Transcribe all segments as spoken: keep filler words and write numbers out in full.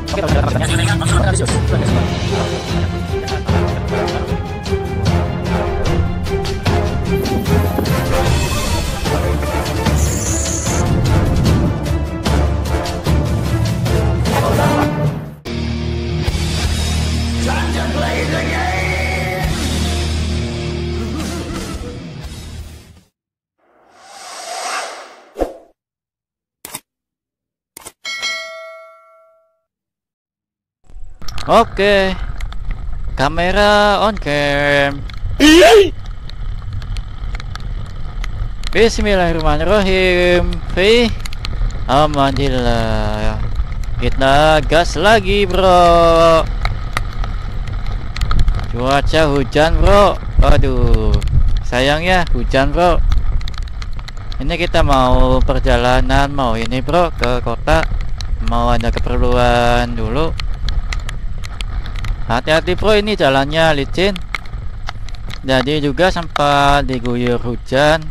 Oke, kamera on cam. Bismillahirrahmanirrahim. Fi amanillah. Kita gas lagi, bro. Cuaca hujan, bro. Aduh, sayang ya hujan, bro. Ini kita mau perjalanan, mau ini, bro, ke kota. Mau ada keperluan dulu. Hati-hati, bro, ini jalannya licin. Jadi juga sempat diguyur hujan.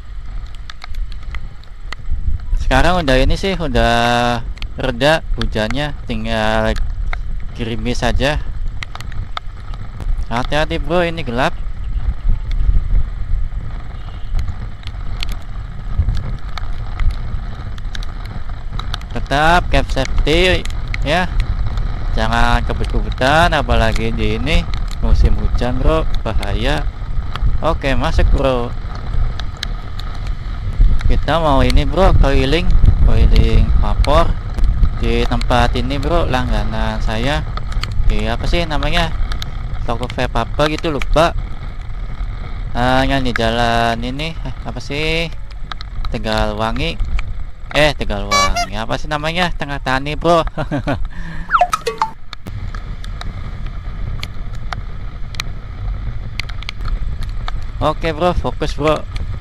Sekarang udah ini sih, udah reda hujannya, tinggal gerimis saja. Hati-hati, bro, ini gelap. Tetap cap safety ya. Jangan kebut-kebutan, apalagi di ini musim hujan, bro, bahaya. Oke, masuk, bro. Kita mau ini, bro, keliling keliling vapor di tempat ini, bro, langganan saya. Di apa sih namanya, toko vape apa gitu, lupa. Hanya di jalan ini, eh, apa sih, Tegalwangi. Eh, Tegalwangi apa sih namanya, Tengah Tani, bro. Oke, bro, fokus, bro.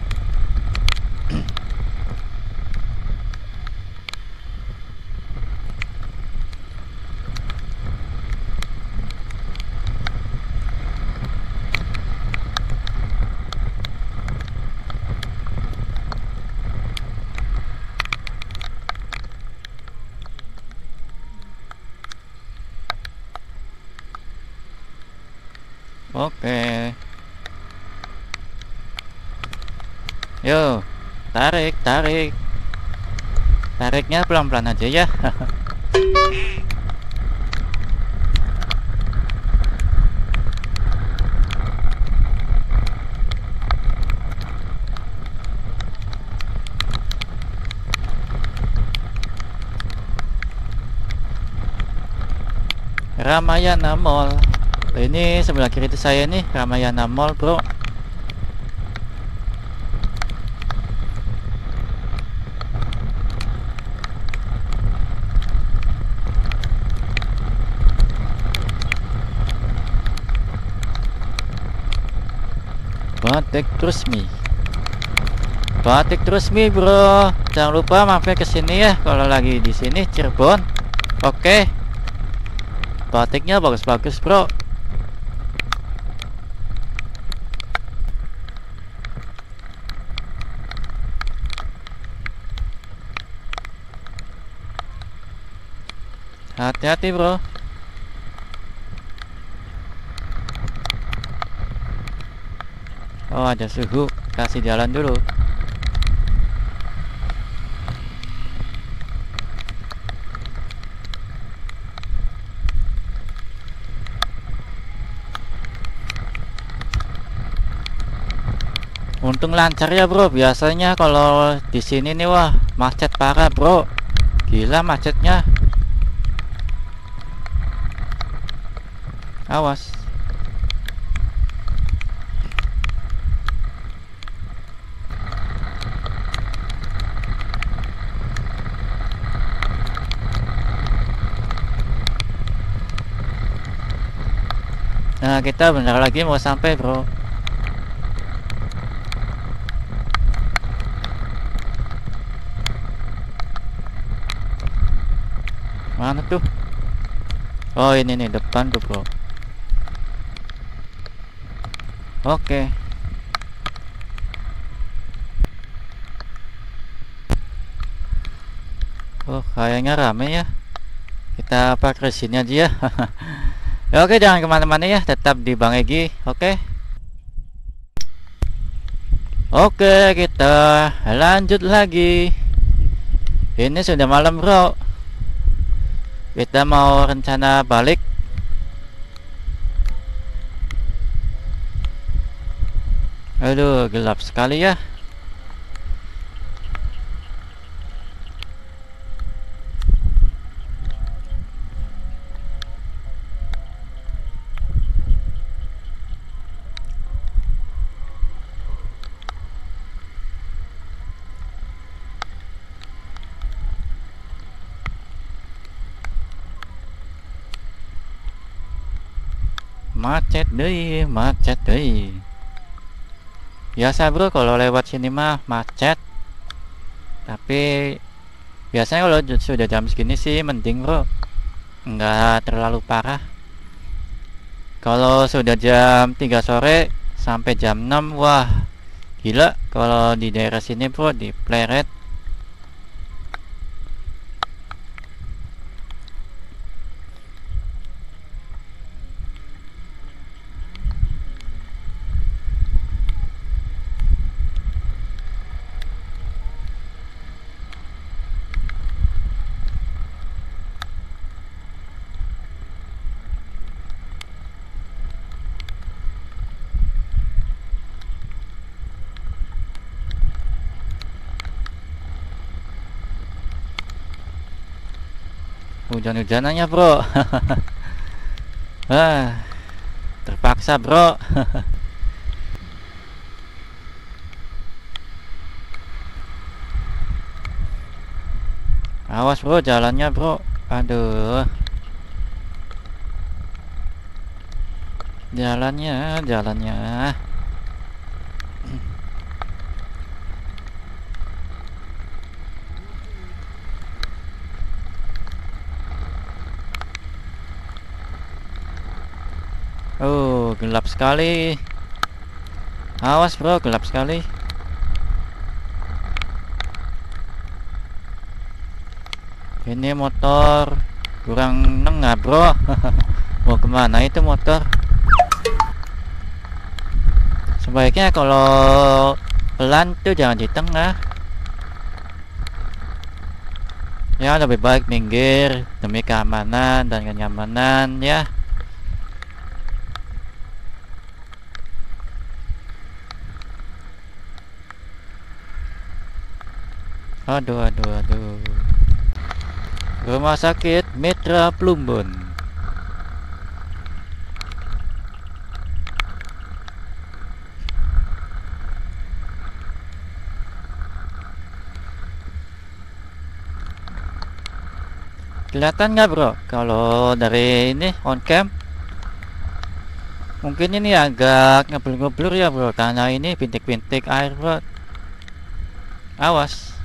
Oke. Yo, tarik, tarik. Tariknya pelan-pelan aja ya. Ramayana Mall. Ini sebelah kiri itu saya nih, Ramayana Mall, bro. Batik Trusmi, Batik Trusmi, bro. Jangan lupa mampir ke sini ya kalau lagi di sini Cirebon. Oke, batiknya bagus-bagus, bro. Hati-hati, bro. Oh, ada suhu, kasih jalan dulu. Untung lancar ya, bro. Biasanya kalau di sini nih, wah, macet parah, bro. Gila macetnya. Awas. Nah, kita bentar lagi mau sampai, bro. Mana tuh? Oh, ini nih depan tuh, bro. Oke. Oh, kayaknya rame ya. Kita parkir sini aja ya. Ya, oke, jangan kemana-mana ya, tetap di Bang Egi. Oke. Oke, kita lanjut lagi. Ini sudah malam bro. Kita mau rencana balik. Aduh, gelap sekali ya. Macet deh, macet deh. Biasa bro kalau lewat sini mah macet. Tapi biasanya kalau sudah jam segini sih mending bro, nggak terlalu parah. Kalau sudah jam tiga sore sampai jam enam, wah gila kalau di daerah sini bro, di Pleret. Hujan-hujanannya bro. Ah, terpaksa bro. Awas bro jalannya bro. Aduh, jalannya jalannya Oh, gelap sekali. Awas bro, gelap sekali. Ini motor kurang nengah bro. Mau kemana itu motor? Sebaiknya kalau pelan tuh jangan di tengah. Ya lebih baik minggir demi keamanan dan kenyamanan ya. Aduh aduh aduh. Rumah sakit Mitra Plumbon. Kelihatan nggak bro kalau dari ini on cam? Mungkin ini agak ngeblur-ngeblur ya bro, karena ini bintik-bintik air bro. Awas.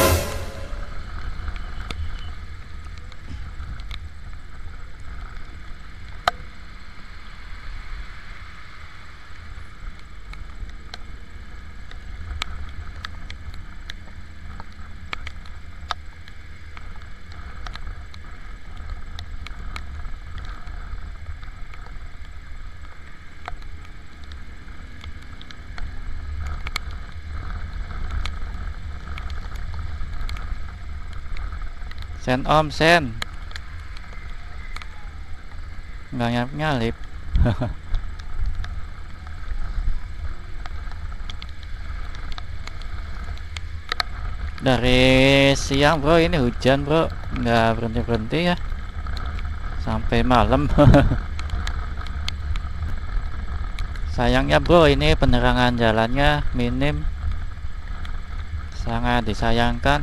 Sen om sen. Nggak nyalip-nyalip. Dari siang bro ini hujan bro, nggak berhenti-berhenti ya sampai malam. Sayangnya bro ini penerangan jalannya minim, sangat disayangkan.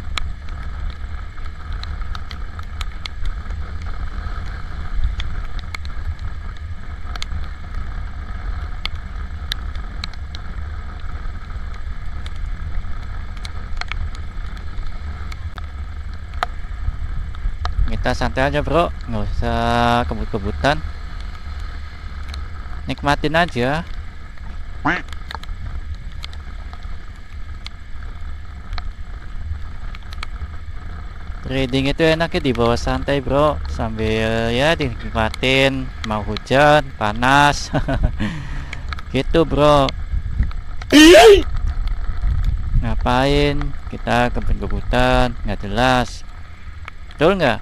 Kita santai aja bro, nggak usah kebut-kebutan, nikmatin aja. reading itu enaknya di bawah santai bro, sambil ya dinikmatin, mau hujan panas gitu bro. Ngapain kita kebut-kebutan nggak jelas, betul nggak?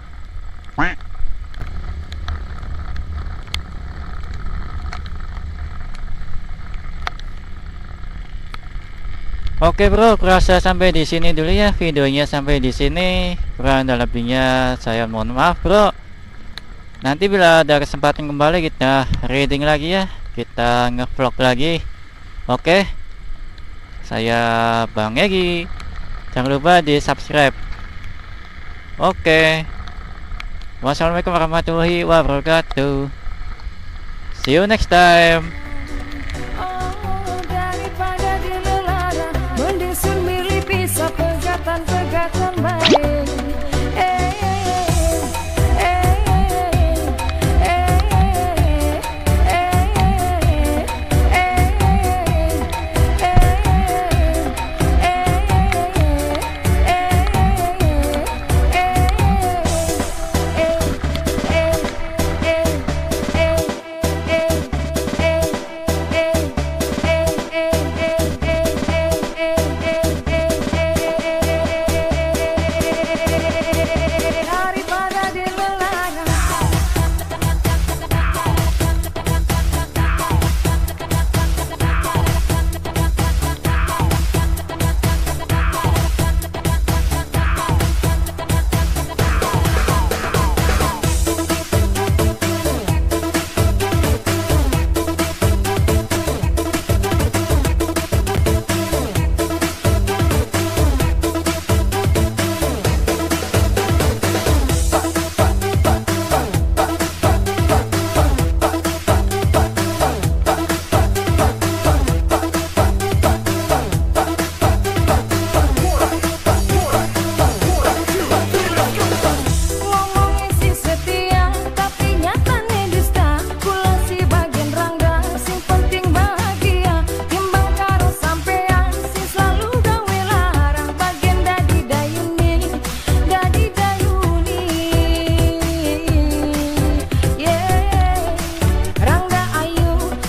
Oke bro, kurasa sampai di sini dulu ya videonya, sampai di sini. Kurang dan lebihnya saya mohon maaf bro. Nanti bila ada kesempatan kembali kita reading lagi ya, kita ngevlog lagi. Oke, saya Bang Egi, jangan lupa di subscribe. Oke, wassalamualaikum warahmatullahi wabarakatuh. See you next time. Pegatan baik.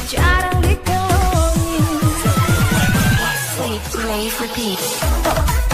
Repeat.